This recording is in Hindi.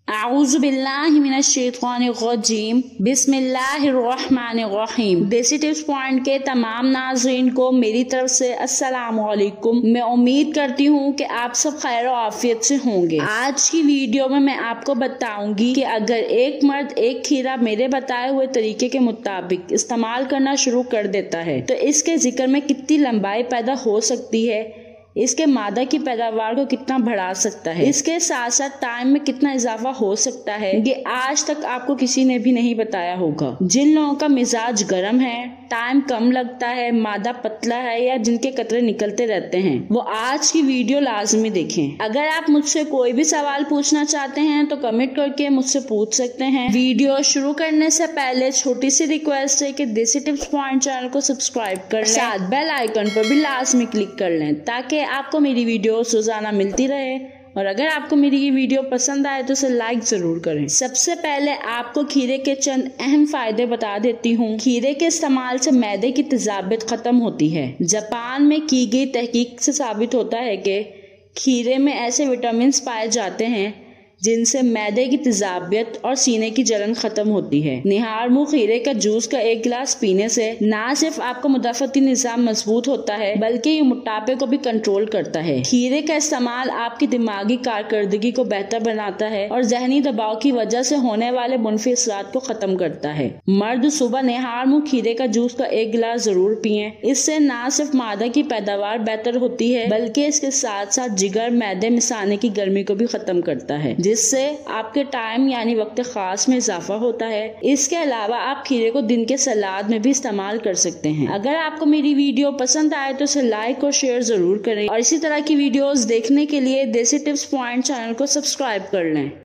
आऊज़ुबिल्लाहिमिनश्शैतानिर्रजीम बिस्मिल्लाहिर्रहमानिर्रहीम। देसी टिप्स पॉइंट के तमाम नाज़रीन को मेरी तरफ से अस्सलामु अलैकुम। मैं उम्मीद करती हूँ कि आप सब खैर और आफियत से होंगे। आज की वीडियो में मैं आपको बताऊंगी कि अगर एक मर्द एक खीरा मेरे बताए हुए तरीके के मुताबिक इस्तेमाल करना शुरू कर देता है तो इसके जिक्र में कितनी लंबाई पैदा हो सकती है, इसके मादा की पैदावार को कितना बढ़ा सकता है, इसके साथ साथ टाइम में कितना इजाफा हो सकता है, ये आज तक आपको किसी ने भी नहीं बताया होगा। जिन लोगों का मिजाज गर्म है, टाइम कम लगता है, मादा पतला है या जिनके कतरे निकलते रहते हैं, वो आज की वीडियो लाजमी देखें। अगर आप मुझसे कोई भी सवाल पूछना चाहते हैं तो कमेंट करके मुझसे पूछ सकते हैं। वीडियो शुरू करने से पहले छोटी सी रिक्वेस्ट है कि देसी टिप्स पॉइंट चैनल को सब्सक्राइब कर लें, साथ बेल आइकन पर भी लाजमी क्लिक कर लें ताकि आपको मेरी वीडियो रोजाना मिलती रहे। और अगर आपको मेरी ये वीडियो पसंद आए तो इसे लाइक जरूर करें। सबसे पहले आपको खीरे के चंद अहम फायदे बता देती हूँ। खीरे के इस्तेमाल से मैदे की तेजाबियत खत्म होती है। जापान में की गई तहकीक से साबित होता है कि खीरे में ऐसे विटामिन पाए जाते हैं जिनसे मैदे की तेजाबियत और सीने की जलन खत्म होती है। निहार मुंह खीरे का जूस का एक गिलास पीने से न सिर्फ आपका मुदाफती निजाम मजबूत होता है बल्कि ये मोटापे को भी कंट्रोल करता है। खीरे का इस्तेमाल आपकी दिमागी कारकर्दगी को बेहतर बनाता है और जहनी दबाव की वजह से होने वाले मुनफी असरात को खत्म करता है। मर्द सुबह निहार मुंह खीरे का जूस का एक गिलास जरूर पिए। इससे न सिर्फ मादा की पैदावार बेहतर होती है बल्कि इसके साथ साथ जिगर मैदे मिसाने की गर्मी को भी खत्म करता है, जिससे आपके टाइम यानी वक्त खास में इजाफा होता है। इसके अलावा आप खीरे को दिन के सलाद में भी इस्तेमाल कर सकते हैं। अगर आपको मेरी वीडियो पसंद आए तो इसे लाइक और शेयर जरूर करें और इसी तरह की वीडियोस देखने के लिए देसी टिप्स पॉइंट चैनल को सब्सक्राइब कर लें।